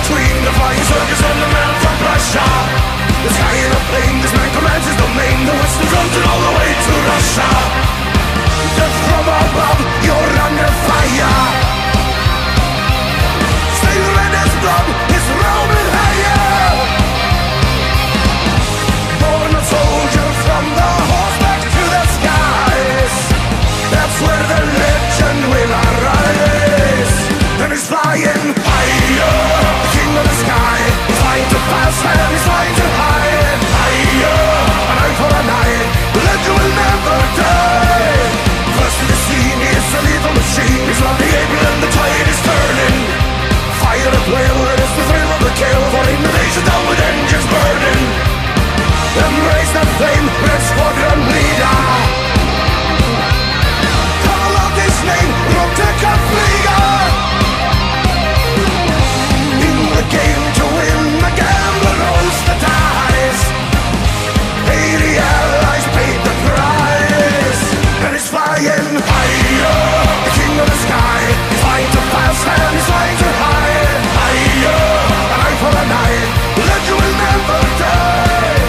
between the flying circus and the man from Russia. The sky in a plane, this man commands his domain. The western front and all the way to Russia. Death from above, you're under fire. Stay red as blood, it's roaming higher. Born a soldier from the horseback to the skies. That's where the legend will arise. And he's flying higher, the king of the sky. He's flying to pass and he's flying to hide. Higher, an eye for an eye, the legend will never die. First to the scene, he's a lethal machine. He's lovely able and the tide is turning. Fire at will, it is the thrill of the kill. For invasion down with engines burning. Embrace the flame, red squadron leader. Call out his name, Roteka Flyga. In the game to win, the gambler rolls the dice. 80 allies paid the price. And he's flying higher, the king of the sky. He's flying to fast and he's flying to hide. Higher, an eye for an eye, the legend will never die.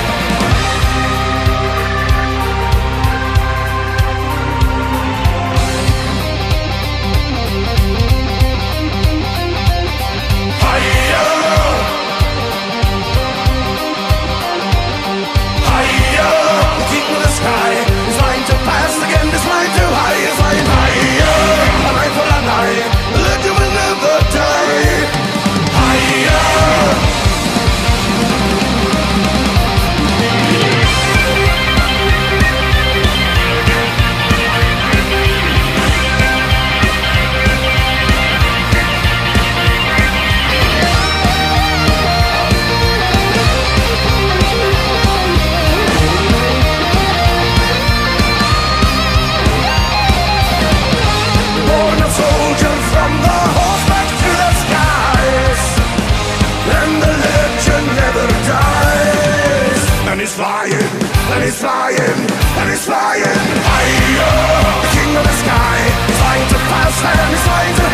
And he's flying higher, the king of the sky. He's flying to pass and he's flying to